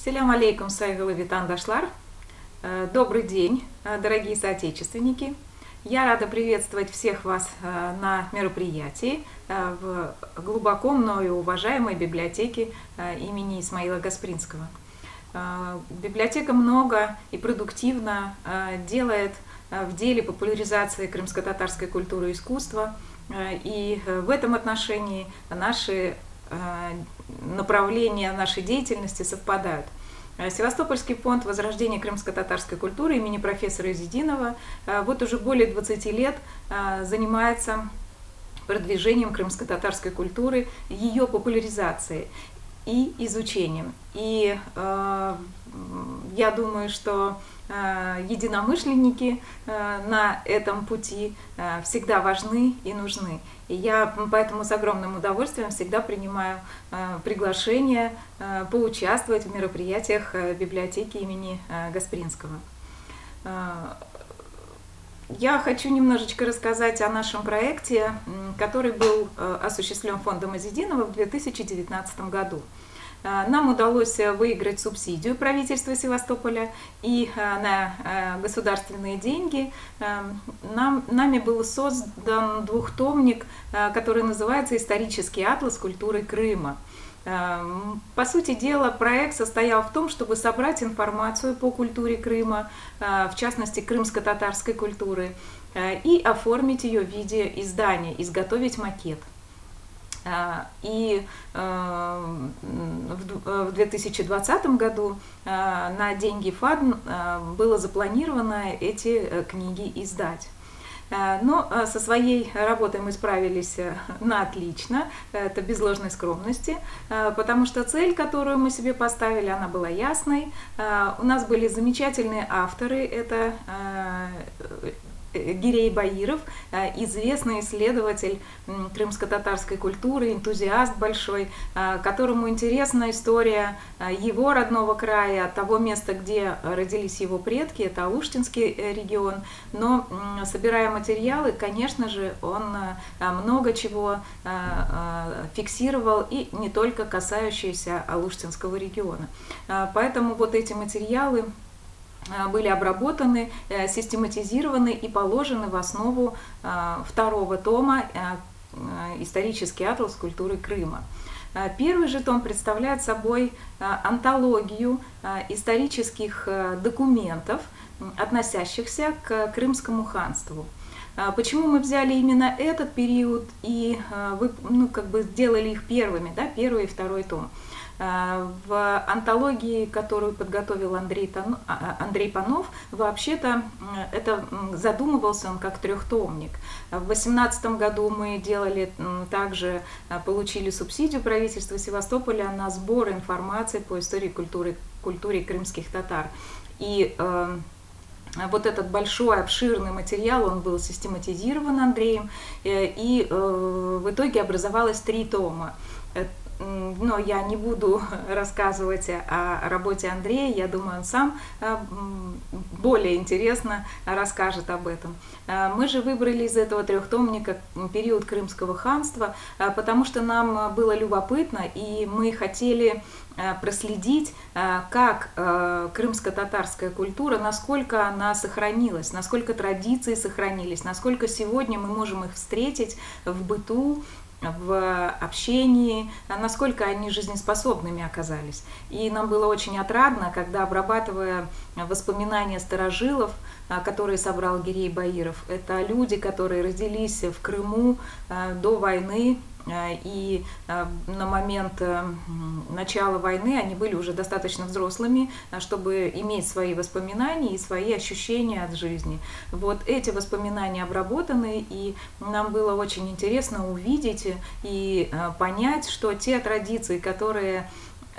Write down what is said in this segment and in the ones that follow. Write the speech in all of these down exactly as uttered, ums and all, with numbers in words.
Селям алейкум, сайгалы витан дашлар. Добрый день, дорогие соотечественники. Я рада приветствовать всех вас на мероприятии в глубоко мною уважаемой библиотеке имени Исмаила Гаспринского. Библиотека много и продуктивно делает в деле популяризации крымско-татарской культуры и искусства. И в этом отношении наши направления нашей деятельности совпадают. Севастопольский фонд возрождения крымско-татарской культуры имени профессора Изидинова вот уже более двадцати лет занимается продвижением крымско-татарской культуры, ее популяризацией и изучением. И э, я думаю, что э, единомышленники э, на этом пути э, всегда важны и нужны. И я поэтому с огромным удовольствием всегда принимаю э, приглашение э, поучаствовать в мероприятиях э, библиотеки имени э, Гаспринского. Э, Я хочу немножечко рассказать о нашем проекте, который был осуществлен фондом Изидинова в две тысячи девятнадцатом году. Нам удалось выиграть субсидию правительства Севастополя, и на государственные деньги нам, нами был создан двухтомник, который называется «Исторический атлас культуры Крыма». По сути дела, проект состоял в том, чтобы собрать информацию по культуре Крыма, в частности, крымско-татарской культуры, и оформить ее в виде издания, изготовить макет. И в две тысячи двадцатом году на деньги ФАДН было запланировано эти книги издать. Но со своей работой мы справились на отлично, это без ложной скромности, потому что цель, которую мы себе поставили, она была ясной. У нас были замечательные авторы, это Гирей Баиров, известный исследователь крымско-татарской культуры, энтузиаст большой, которому интересна история его родного края, того места, где родились его предки, это Алуштинский регион. Но, собирая материалы, конечно же, он много чего фиксировал, и не только касающиеся Алуштинского региона. Поэтому вот эти материалы были обработаны, систематизированы и положены в основу второго тома «Исторический атлас культуры Крыма». Первый же том представляет собой антологию исторических документов, относящихся к Крымскому ханству. Почему мы взяли именно этот период и ну, как бы сделали их первыми, да, первый и второй том? В антологии, которую подготовил Андрей, Андрей Панов, вообще-то это задумывался он как трехтомник. В две тысячи восемнадцатом году мы делали также, получили субсидию правительства Севастополя на сбор информации по истории культуры, культуре крымских татар. И э, вот этот большой, обширный материал, он был систематизирован Андреем, и э, в итоге образовалось три тома. Но я не буду рассказывать о работе Андрея, я думаю, он сам более интересно расскажет об этом. Мы же выбрали из этого трехтомника период Крымского ханства, потому что нам было любопытно, и мы хотели проследить, как крымско-татарская культура, насколько она сохранилась, насколько традиции сохранились, насколько сегодня мы можем их встретить в быту, в общении, насколько они жизнеспособными оказались. И нам было очень отрадно, когда, обрабатывая воспоминания старожилов, которые собрал Гирей Баиров, это люди, которые родились в Крыму до войны, и на момент начала войны они были уже достаточно взрослыми, чтобы иметь свои воспоминания и свои ощущения от жизни. Вот эти воспоминания обработаны, и нам было очень интересно увидеть и понять, что те традиции, которые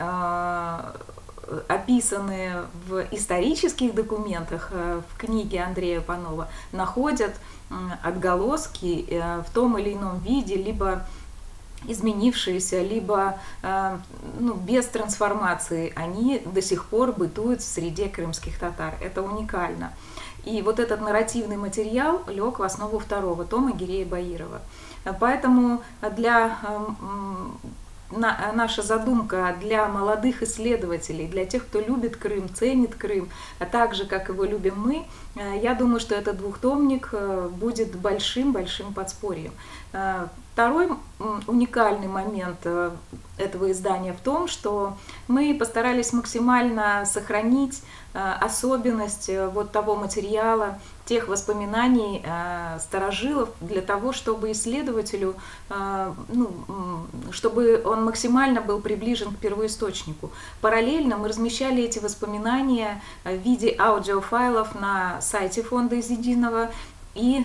описаны в исторических документах в книге Андрея Панова, находят отголоски в том или ином виде, либо изменившиеся, либо ну, без трансформации, они до сих пор бытуют в среде крымских татар. Это уникально. И вот этот нарративный материал лег в основу второго тома Гирея Баирова. Поэтому для на, наша задумка для молодых исследователей, для тех, кто любит Крым, ценит Крым, а так же, как его любим мы, я думаю, что этот двухтомник будет большим-большим подспорьем. Второй уникальный момент этого издания в том, что мы постарались максимально сохранить особенность вот того материала, тех воспоминаний старожилов для того, чтобы исследователю, ну, чтобы он максимально был приближен к первоисточнику. Параллельно мы размещали эти воспоминания в виде аудиофайлов на сайте фонда Изидинова, и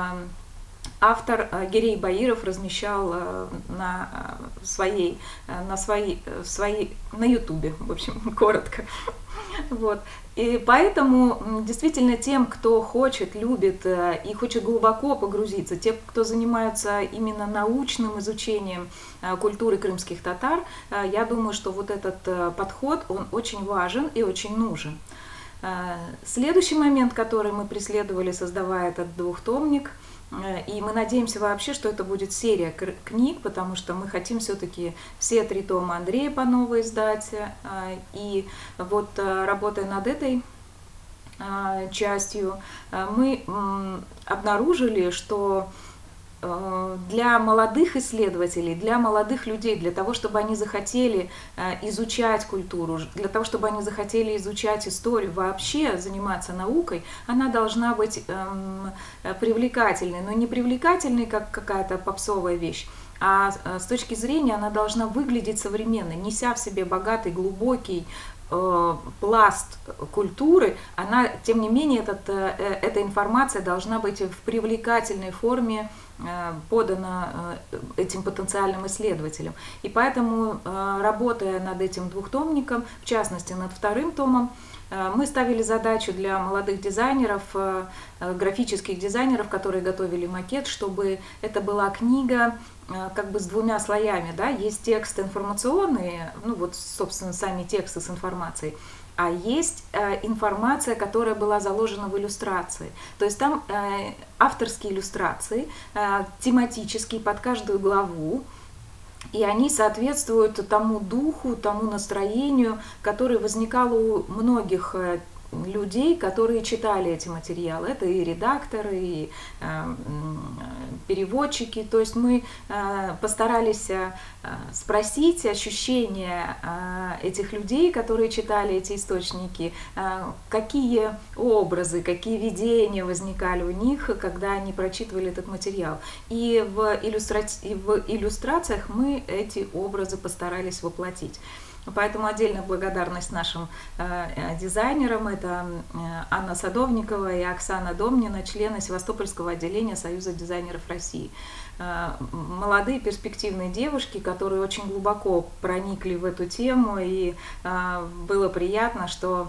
автор Гирей Баиров размещал на своей, на своей, своей, на ютубе, в общем, коротко. Вот. И поэтому действительно тем, кто хочет, любит и хочет глубоко погрузиться, те, кто занимаются именно научным изучением культуры крымских татар, я думаю, что вот этот подход, он очень важен и очень нужен. Следующий момент, который мы преследовали, создавая этот двухтомник, и мы надеемся вообще, что это будет серия книг, потому что мы хотим все-таки все три тома Андрея Панова издать. И вот работая над этой частью, мы обнаружили, что для молодых исследователей, для молодых людей, для того, чтобы они захотели изучать культуру, для того, чтобы они захотели изучать историю, вообще заниматься наукой, она должна быть эм, привлекательной, но не привлекательной, как какая-то попсовая вещь, а с точки зрения она должна выглядеть современной, неся в себе богатый, глубокий э, пласт культуры, она, тем не менее, этот, э, эта информация должна быть в привлекательной форме подано этим потенциальным исследователям. И поэтому, работая над этим двухтомником, в частности над вторым томом, мы ставили задачу для молодых дизайнеров, графических дизайнеров, которые готовили макет, чтобы это была книга как бы с двумя слоями. Да? Есть текст информационный, ну вот, собственно, сами тексты с информацией, а есть э, информация, которая была заложена в иллюстрации. То есть там э, авторские иллюстрации, э, тематические под каждую главу, и они соответствуют тому духу, тому настроению, которое возникало у многих э, людей, которые читали эти материалы. Это и редакторы, и э, переводчики. То есть мы э, постарались э, спросить ощущения э, этих людей, которые читали эти источники, э, какие образы, какие видения возникали у них, когда они прочитывали этот материал. И в, иллюстра... и в иллюстрациях мы эти образы постарались воплотить. Поэтому отдельная благодарность нашим э, дизайнерам, это э, Анна Садовникова и Оксана Домнина, члены Севастопольского отделения Союза дизайнеров России. Э, молодые перспективные девушки, которые очень глубоко проникли в эту тему, и э, было приятно, что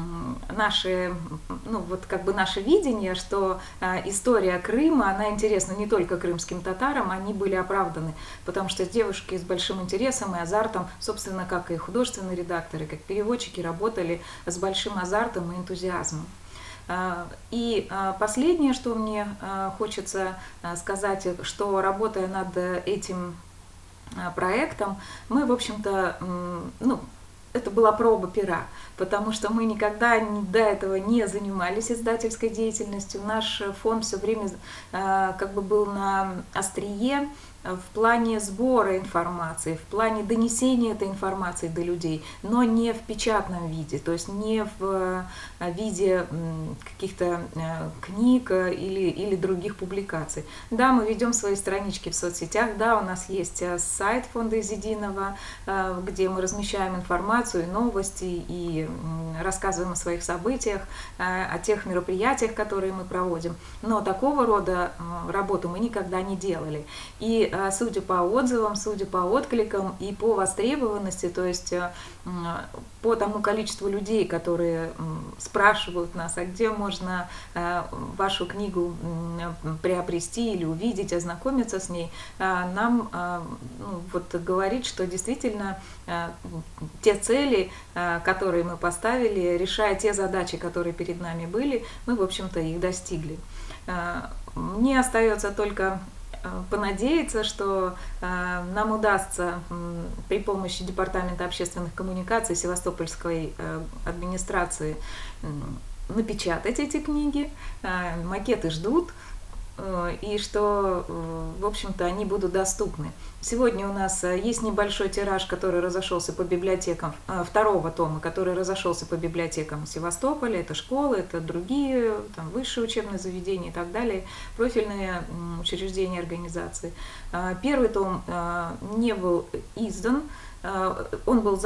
Наши, ну, вот как бы наше видение, что э, история Крыма, она интересна не только крымским татарам, они были оправданы, потому что девушки с большим интересом и азартом, собственно, как и художественные редакторы, как переводчики, работали с большим азартом и энтузиазмом. Э, и э, последнее, что мне э, хочется э, сказать, что работая над этим э, проектом, мы, в общем-то, э, ну, это была проба пера, потому что мы никогда до этого не занимались издательской деятельностью. Наш фонд все время э, как бы был на острие в плане сбора информации, в плане донесения этой информации до людей, но не в печатном виде, то есть не в виде каких-то книг или, или других публикаций. Да, мы ведем свои странички в соцсетях, да, у нас есть сайт фонда Изидинова, где мы размещаем информацию, новости и рассказываем о своих событиях, о тех мероприятиях, которые мы проводим, но такого рода работу мы никогда не делали. И судя по отзывам, судя по откликам и по востребованности, то есть по тому количеству людей, которые спрашивают нас, а где можно вашу книгу приобрести или увидеть, ознакомиться с ней, нам ну, вот говорит, что действительно те цели, которые мы поставили, решая те задачи, которые перед нами были, мы, в общем-то, их достигли. Мне остается только понадеяться, что нам удастся при помощи Департамента общественных коммуникаций Севастопольской администрации напечатать эти книги, макеты ждут, и что, в общем-то, они будут доступны. Сегодня у нас есть небольшой тираж, который разошелся по библиотекам, второго тома, который разошелся по библиотекам Севастополя, это школы, это другие, там, высшие учебные заведения и так далее, профильные учреждения, организации. Первый том не был издан. Он был,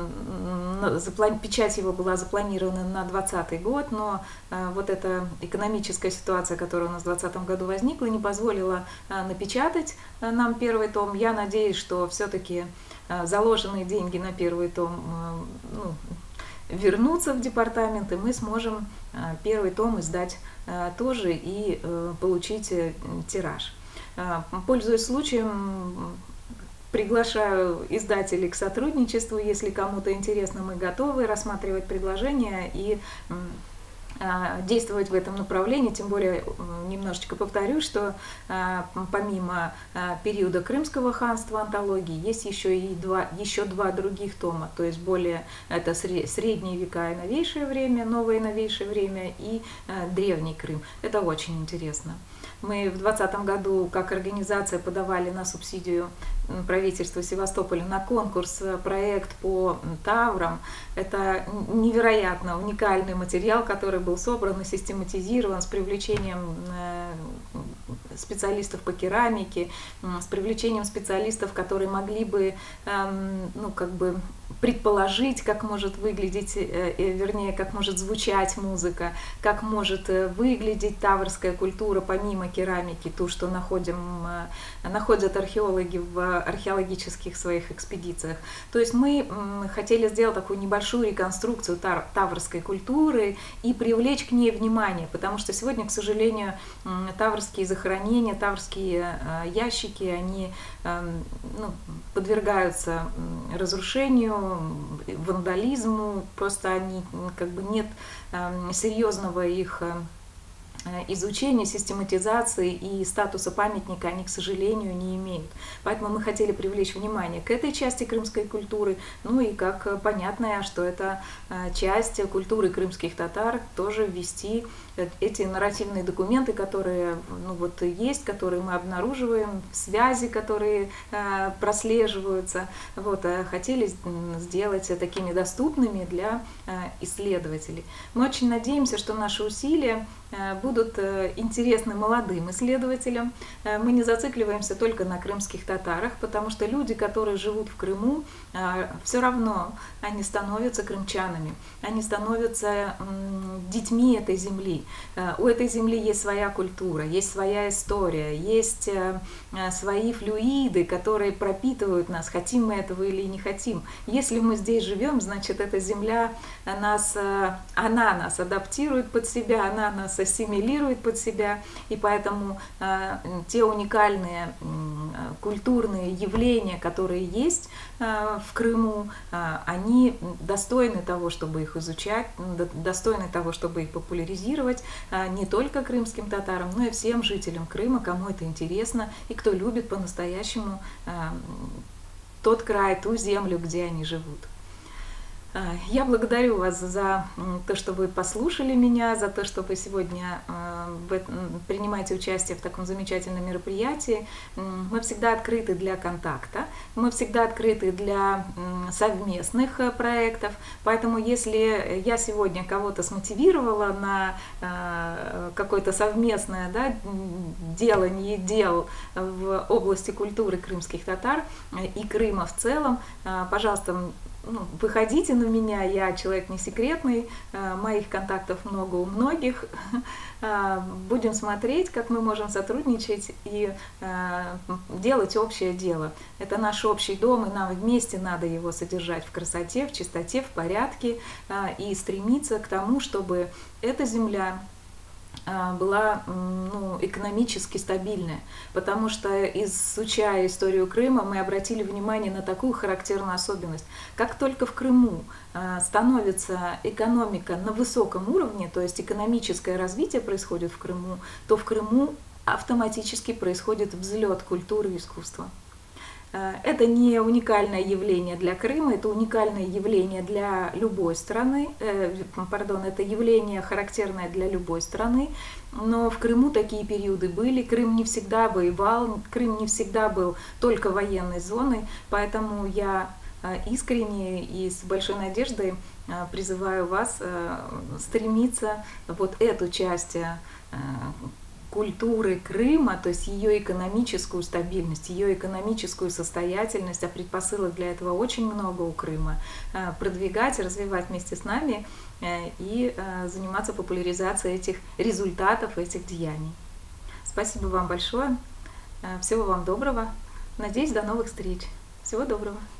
печать его была запланирована на двадцатый год, но вот эта экономическая ситуация, которая у нас в двадцатом году возникла, не позволила напечатать нам первый том. Я надеюсь, что все-таки заложенные деньги на первый том, ну, вернутся в департамент, и мы сможем первый том издать тоже и получить тираж. Пользуясь случаем, приглашаю издателей к сотрудничеству. Если кому-то интересно, мы готовы рассматривать предложения и действовать в этом направлении. Тем более, немножечко повторю, что помимо периода Крымского ханства антологии есть еще и два, еще два других тома, то есть более это средние века и новейшее время, новое и новейшее время и древний Крым. Это очень интересно. Мы в двадцатом году как организация подавали на субсидию правительства Севастополя на конкурс проект по таврам. Это невероятно уникальный материал, который был собран и систематизирован с привлечением специалистов по керамике, с привлечением специалистов, которые могли бы, ну, как бы предположить, как может выглядеть, вернее, как может звучать музыка, как может выглядеть таврская культура помимо керамики, ту, что находим, находят археологи в археологических своих экспедициях. То есть мы хотели сделать такую небольшую реконструкцию таврской культуры и привлечь к ней внимание, потому что сегодня, к сожалению, таврские захоронения, таврские ящики, они, ну, подвергаются разрушению, вандализму, просто они, как бы, нет серьезного их изучения, систематизации и статуса памятника они, к сожалению, не имеют. Поэтому мы хотели привлечь внимание к этой части крымской культуры, ну и как понятно, что это часть культуры крымских татар, тоже ввести эти нарративные документы, которые, ну, вот, есть, которые мы обнаруживаем, связи, которые э, прослеживаются, вот, э, хотели сделать такими доступными для э, исследователей. Мы очень надеемся, что наши усилия э, будут э, интересны молодым исследователям. Э, мы не зацикливаемся только на крымских татарах, потому что люди, которые живут в Крыму, э, все равно они становятся крымчанами, они становятся э, детьми этой земли. У этой земли есть своя культура, есть своя история, есть свои флюиды, которые пропитывают нас, хотим мы этого или не хотим. Если мы здесь живем, значит, эта земля нас, она нас адаптирует под себя, она нас ассимилирует под себя, и поэтому те уникальные культурные явления, которые есть в Крыму, они достойны того, чтобы их изучать, достойны того, чтобы их популяризировать не только крымским татарам, но и всем жителям Крыма, кому это интересно и кто любит по-настоящему тот край, ту землю, где они живут. Я благодарю вас за то, что вы послушали меня, за то, что вы сегодня принимаете участие в таком замечательном мероприятии. Мы всегда открыты для контакта, мы всегда открыты для совместных проектов, поэтому если я сегодня кого-то смотивировала на какое-то совместное, да, делание дел в области культуры крымских татар и Крыма в целом, пожалуйста, ну, выходите на меня, я человек не секретный, моих контактов много у многих. Будем смотреть, как мы можем сотрудничать и делать общее дело. Это наш общий дом, и нам вместе надо его содержать в красоте, в чистоте, в порядке и стремиться к тому, чтобы эта земля была, ну, экономически стабильная, потому что, изучая историю Крыма, мы обратили внимание на такую характерную особенность. Как только в Крыму становится экономика на высоком уровне, то есть экономическое развитие происходит в Крыму, то в Крыму автоматически происходит взлет культуры и искусства. Это не уникальное явление для Крыма, это уникальное явление для любой страны, э, пардон, это явление характерное для любой страны, но в Крыму такие периоды были, Крым не всегда воевал, Крым не всегда был только военной зоной, поэтому я искренне и с большой надеждой призываю вас стремиться вот эту часть культуры Крыма, то есть ее экономическую стабильность, ее экономическую состоятельность, а предпосылок для этого очень много у Крыма, продвигать, развивать вместе с нами и заниматься популяризацией этих результатов, этих деяний. Спасибо вам большое, всего вам доброго, надеюсь, до новых встреч, всего доброго.